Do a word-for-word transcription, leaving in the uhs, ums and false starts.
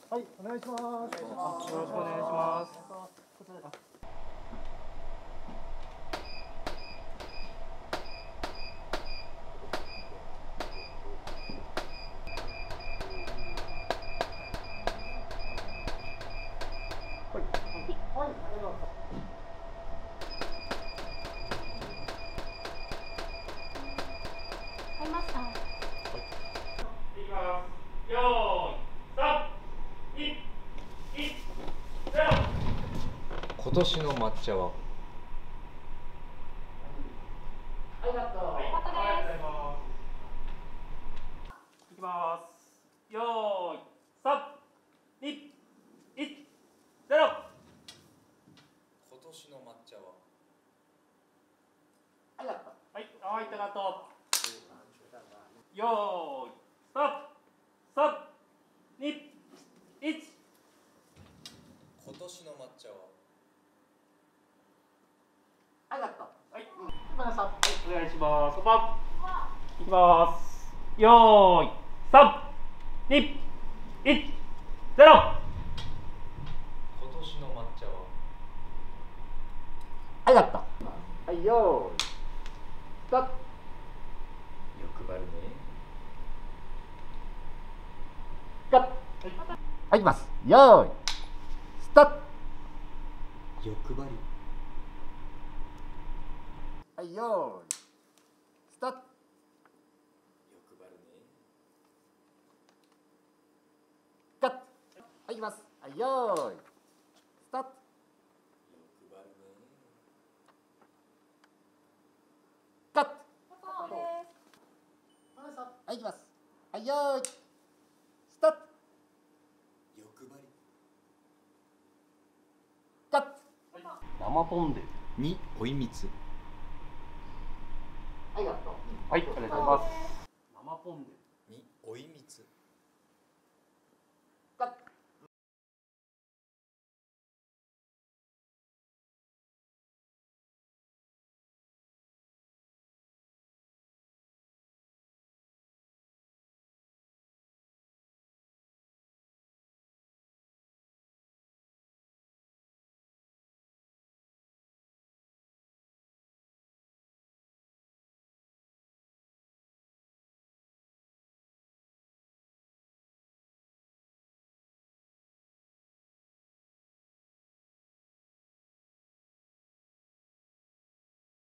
はい、お願いします。よろしくお願いします。はい、はい、ありがとうございます。 買いました。はい。 いきます。よーい、さん、に、いち、ゼロ。 今年の抹茶はありがとう。はい、ありがとうございます。いきます。よーい、さん、に、いち、ゼロ。 今年の抹茶はありがとう。はい、はい、ありがとう。よーい、スタート。さん、に、いち。 今年の抹茶はありがとう。はい、うん、ごめんなさい。はい、お願いします。本番。いきます。よーい、さん、に、いち、ゼロ。 今年の抹茶はありがとう。はい、よーい、スタート。 欲張るね。 カット。はい、いきます。よーい、スタート。 欲張り。 はい、よーい、スタート。 欲張るね。 カット。はい、いきます。はい、よーい、スタート。 欲張るね。 カット。 そうです。 はい、いきます。はい、よーい、スタート。 欲張り。 カット。生ポンデ。 に追い蜜。 ありがとう。はい、ありがとうございます。生ポンデ。 に追い蜜。